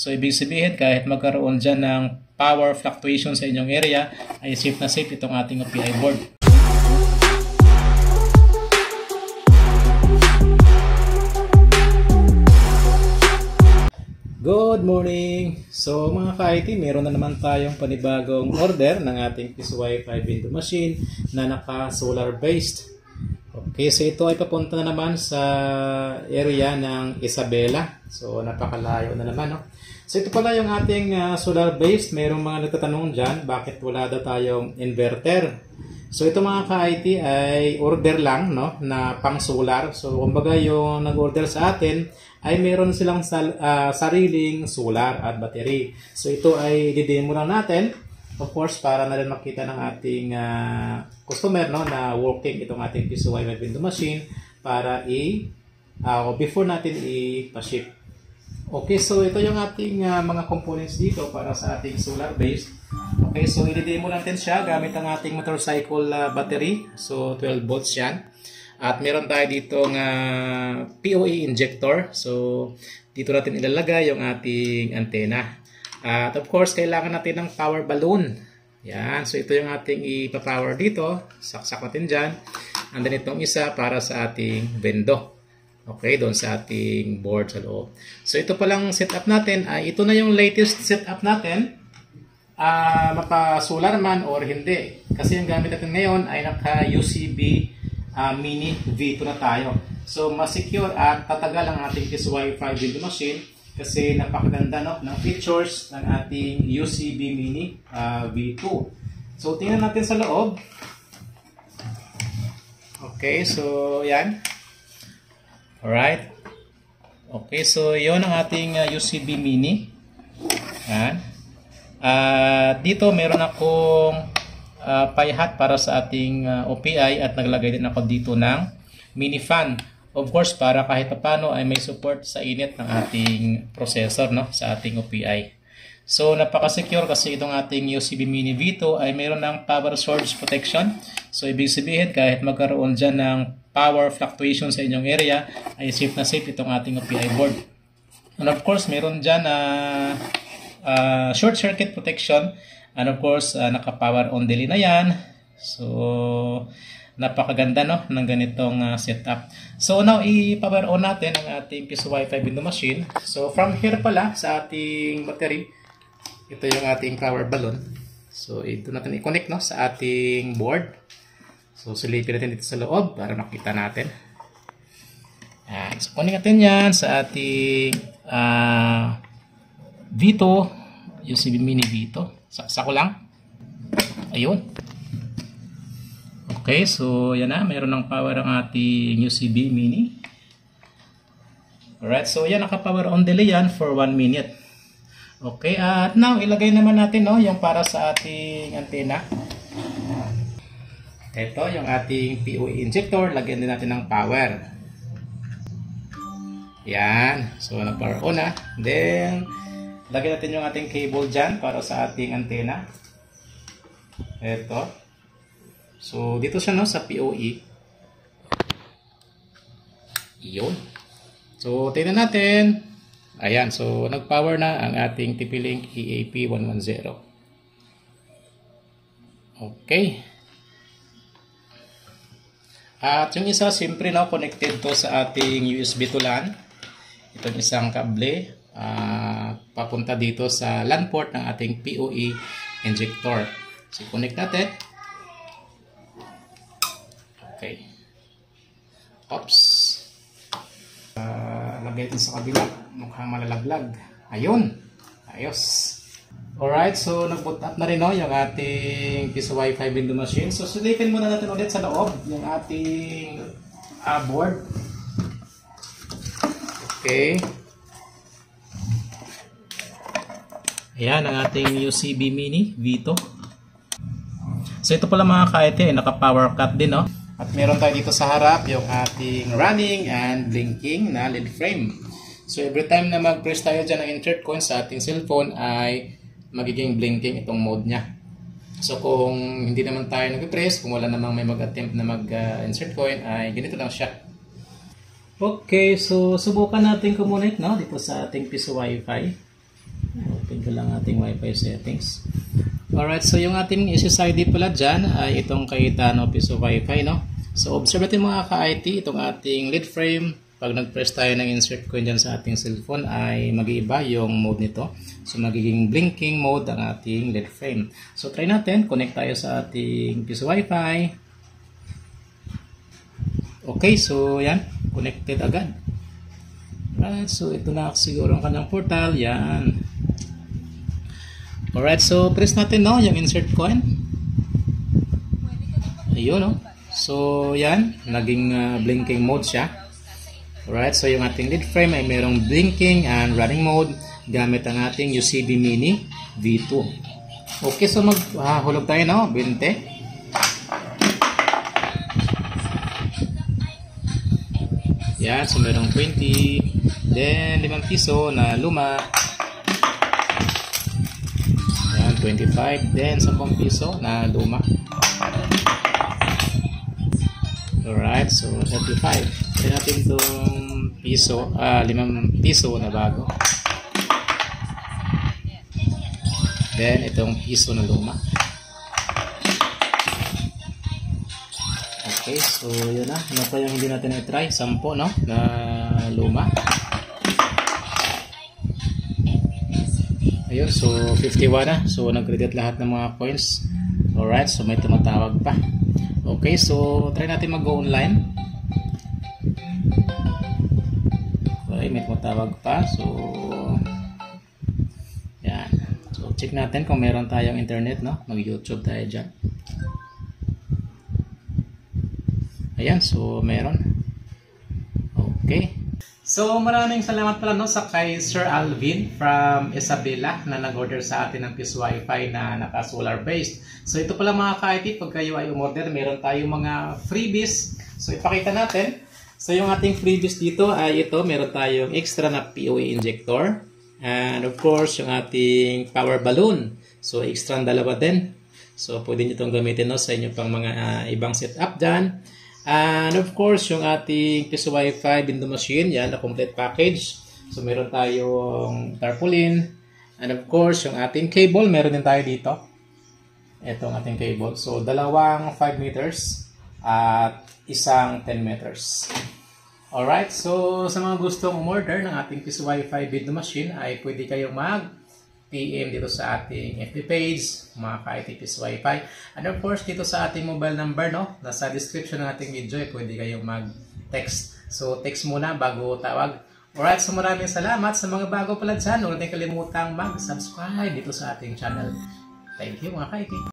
So ibig sabihin kahit magkaroon dyan ng power fluctuation sa inyong area, ay safe na safe itong ating OPI board. Good morning! So mga ka-IT, meron na naman tayong panibagong order ng ating PCY 5 window machine na naka-solar based. Okay, so ito ay papunta na naman sa area ng Isabela. So napakalayo na naman, no? So ito pala yung ating solar based. Merong mga nagtatanong dyan, bakit wala daw tayong inverter? So ito mga ka-IT ay order lang, no, na pang solar. So kumbaga yung nag-order sa atin ay meron silang sariling solar at battery. So ito ay didemo lang natin, of course, para na rin makita ng ating customer, no, na working itong ating PCY window machine para before natin i-ship. Okay, so ito yung ating mga components dito para sa ating solar based. Okay, so i-demo natin siya gamit ang ating motorcycle battery. So 12 volts yan. At meron tayo dito ng POE injector. So dito natin ilalagay yung ating antena. At of course, kailangan natin ng power balloon. Yan. So ito yung ating ipapower dito. Saksak natin dyan. And then itong isa para sa ating window. Okay, doon sa ating board sa loob. So ito palang setup natin. Ito na yung latest setup natin. Mapa-solar man or hindi. Kasi yung gamit natin ngayon ay naka-UCB Mini V2 na tayo. So mas secure at tatagal ang ating PCY 5 window machine kasi napakaganda, no, ng features ng ating UCB Mini V2. So tingnan natin sa loob. Okay, so yan. Alright. Okay, so yon ang ating UCB Mini. Yan. Dito meron akong pie-hat para sa ating OPI at naglagay din ako dito ng mini fan. Of course, para kahit paano ay may support sa init ng ating processor, no, sa ating OPI. So napaka-secure kasi itong ating UCB Mini V2 ay mayroon ng power source protection. So ibig sabihin kahit magkaroon dyan ng power fluctuation sa inyong area, ay safe na safe itong ating OPI board. And of course, meron dyan short circuit protection. And of course, naka-power on delay na yan. So, napakaganda, no, ng ganitong setup. So, now, i-power on natin ang ating PCY 5 window machine. So, from here pala sa ating battery, ito yung ating power balloon. So, ito natin i-connect, no, sa ating board. So, silipin natin dito sa loob para makita natin. So, connect natin yan sa ating V2, UCB Mini V2. Saksa ko lang. Ayun. Okay, so yan na. Mayroon ng power ang ating UCB Mini. Alright, so yan. Naka-power on delay yan for 1 minute. Okay, at now, ilagay naman natin, no, yung para sa ating antena. Ito, yung ating POE injector. Lagyan din natin ng power. Yan. So, nag-power on na. Then, lagyan natin yung ating cable dyan para sa ating antena. Ito. So, dito siya, no, sa POE. Yun. So, tingnan natin. Ayan. So, nag-power na ang ating TP-Link EAP110. Okay. At yung isa, siyempre, no, connected to sa ating USB to LAN. Itong isang kable. Papunta dito sa LAN port ng ating POE injector. So, connect natin. Okay. Oops. Lagay ito sa kabila. Mukhang malalaglag. Ayun. Ayos. Alright. So, nag-boot up na rin, no, yung ating PCY 5 window machine. So, silipin muna natin ulit sa loob yung ating board. Okay. Ayan ang ating UCB Mini V2. So ito pala mga ka-IT ay naka-power cut din, no? At meron tayo dito sa harap yung ating running and blinking na LED frame. So every time na mag-press tayo dyan ng insert coin sa ating cellphone ay magiging blinking itong mode niya. So kung hindi naman tayo nag-press, kung wala namang may mag-attempt na mag-insert coin, ay ganito lang siya. Okay, so subukan natin kumonect, no, dito sa ating PCY Wi-Fi. Open ko lang ating Wi-Fi settings. Alright, so yung ating SSID pala dyan ay itong Cayetano Piso Wi-Fi, no? So observe natin mga ka-IT, itong ating lead frame. Pag nag-press tayo ng insert coin dyan sa ating cellphone ay mag-iiba yung mode nito. So magiging blinking mode ang ating lead frame. So try natin, connect tayo sa ating Piso Wi-Fi. Okay, so yan, connected agad. Alright, so ito na siguro ang kanyang portal, yan. Alright, so press natin no, yung insert coin. Ayun no. So yan, naging blinking mode siya. Alright, so yung ating lead frame ay mayroong blinking and running mode gamit ang ating UCB Mini V2. Okay, so maghulog tayo no, 20. Yan, so mayroong 20. Then 5 piso na luma. 25, then 10 piso na luma. Alright, so 35. Then natin itong piso, 5 piso na bago. Then itong piso na luma. Okay, so yun na. Ano pa yung hindi natin i-try? 10, no? Na luma. Ayun, so 51 na. So nag-credit lahat ng mga coins. Alright, so may tumatawag pa. Okay, so try natin mag-go online. Okay, may tumatawag pa. So yan. So check natin kung meron tayong internet, no? Mag-YouTube tayo dyan. Ayan, so meron. Okay. So maraming salamat pala no sa kay Sir Alvin from Isabela na nag-order sa atin ng Piso Wi-Fi na naka-solar based. So ito pala mga ka-IT, pag kayo ay umorder, meron tayong mga freebies. So ipakita natin. So yung ating freebies dito ay ito, meron tayong extra na POE injector. And of course, yung ating power balloon. So extra ang dalawa din. So pwede nyo itong gamitin no, sa inyo pang mga ibang setup dyan. And of course, yung ating Piso Wi-Fi window machine, yan, na complete package. So, meron tayong tarpaulin. And of course, yung ating cable, meron din tayo dito. Ito ang ating cable. So, dalawang 5 meters at isang 10 meters. Alright, so sa mga gustong umorder ng ating Piso Wi-Fi window machine, ay pwede kayong PM dito sa ating FB page, mga ka-IT Piso Wi-Fi. And of course, dito sa ating mobile number, no? Nasa description ng ating video, pwede kayong mag-text. So, text muna bago tawag. Alright, so maraming salamat sa mga bago pala dyan. Huwag natin kalimutang mag-subscribe dito sa ating channel. Thank you, mga ka-IT.